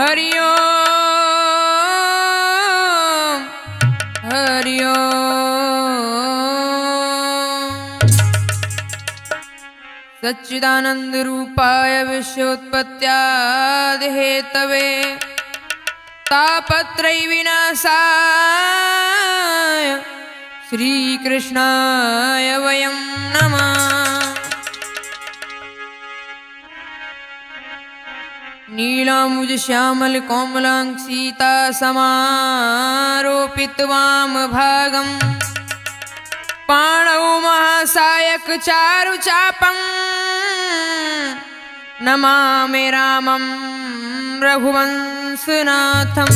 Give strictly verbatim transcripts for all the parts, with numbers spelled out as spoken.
हरि ओम हरि ओम। सच्चिदानंद रूपाय विश्वोत्पत्त्यादि हेतवे तापत्रय विनाशाय श्री कृष्णाय वयं नमः। नीलाम्बुज श्यामल कोमलांग सीता समारोपित वाम भागम पाणौ महासायक चारु चापं नमामि रामं रघुवंशनाथम्।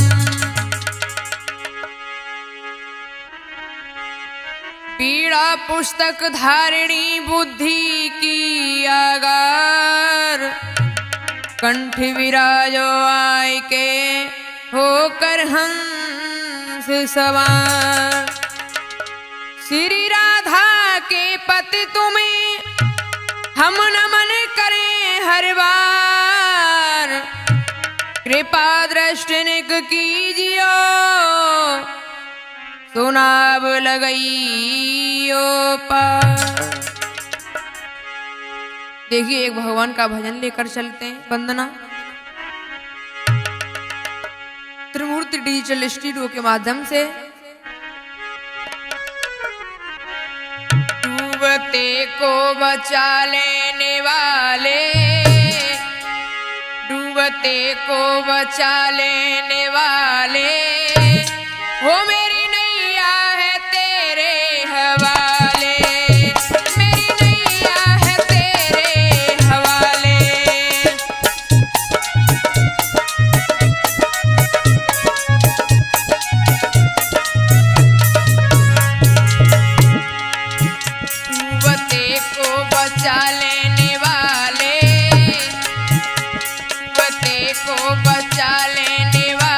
पीड़ा पुस्तक धारिणी बुद्धि की आगार कंठ विराजो आय के होकर हंस सवार। श्री राधा के पति तुम्हें हम नमन करें हर बार। कृपा दृष्टिनिक कीजियो सुनाब लगइयो पार। देखिए एक भगवान का भजन लेकर चलते हैं। वंदना त्रिमूर्ति डिजिटल स्टूडियो के माध्यम से। डूबते को बचा लेने वाले, डूबते को बचा लेने वाले, वो मेरी नैया है तेरे हवाले। बचा लेने वाले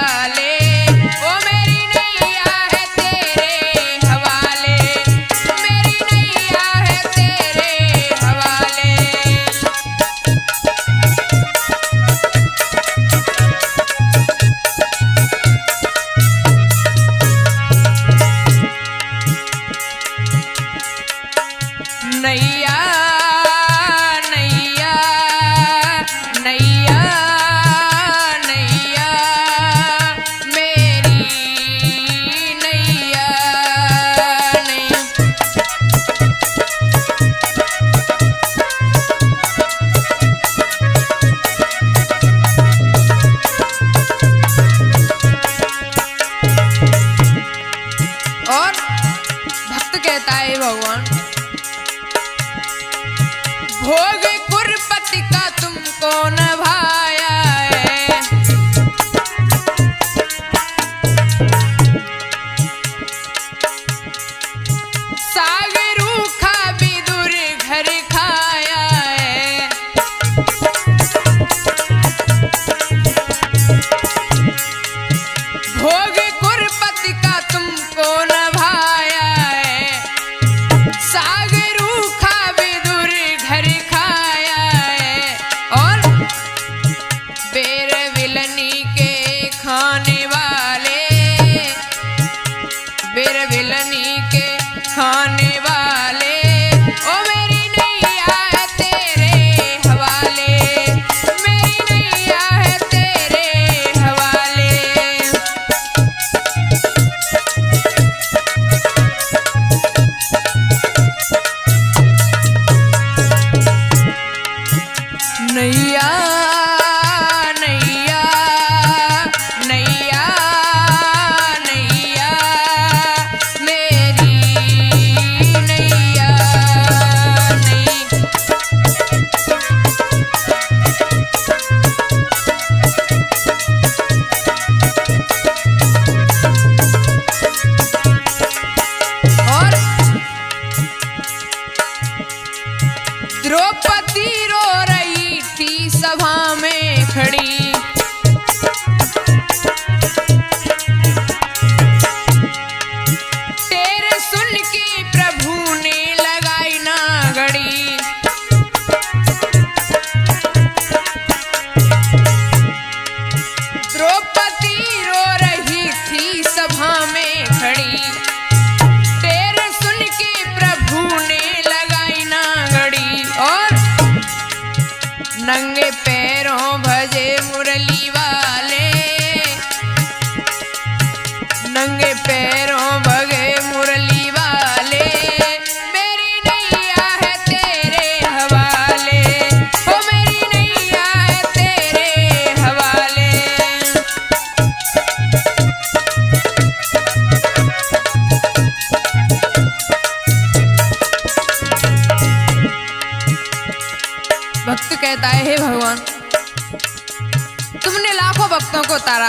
को तारा,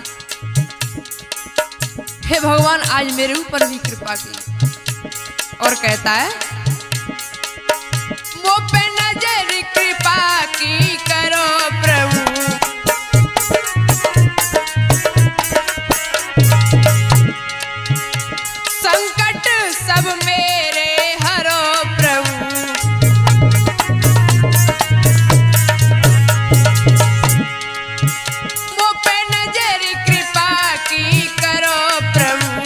हे भगवान आज मेरे ऊपर भी कृपा की। और कहता है वो पे नजर कृपा की करो प्रभु, संकट सब मेरे हरो प्रभु। वो पे नजर कृपा की करो प्रभु,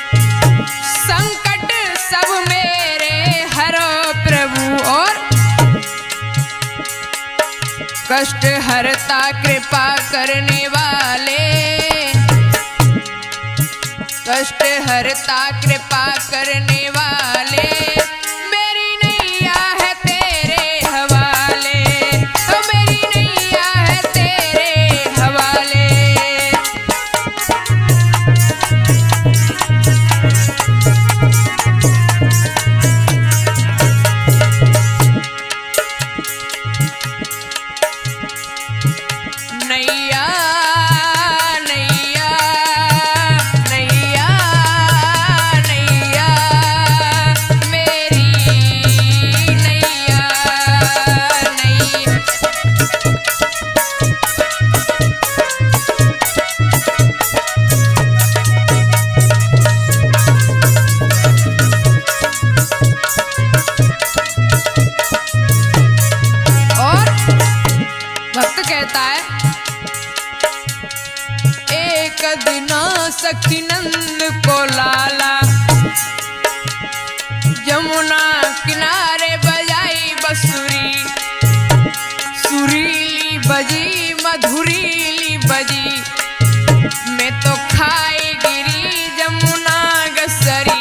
संकट सब मेरे हरो प्रभु। और कष्ट हरता कृपा करने वाले, कष्ट हरता कृपा करने वाले, मेरी नैया है तेरे हवाले, ओ मेरी नैया है तेरे हवाले। नैया नैया नैया नैया मेरी नैया नैया। और भक्त कहता है एक दिन सखी नंद को लाला, यमुना किनारे बजाई बंसुरी, सुरीली बजी मधुरीली बजी, मैं तो खाई गिरी जमुना गसरी।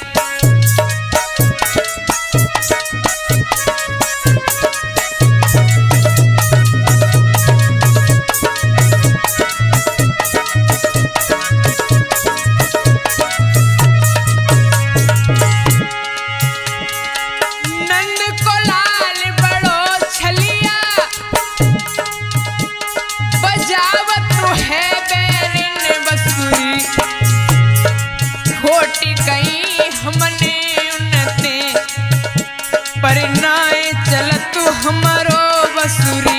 पर नाए चलत हमरो बसुरी।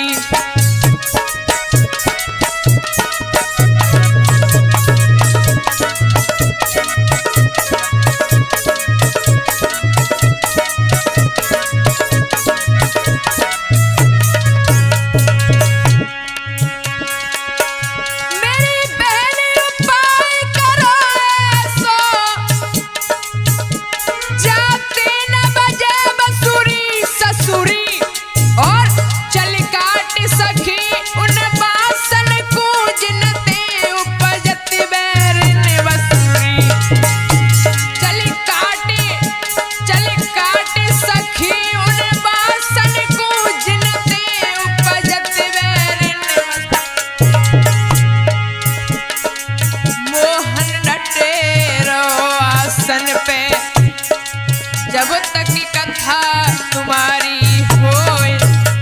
जब तक कथा तुम्हारी होए,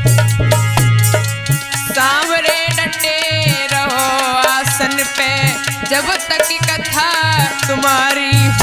सांवरे डटे रहो आसन पे, जब तक कथा तुम्हारी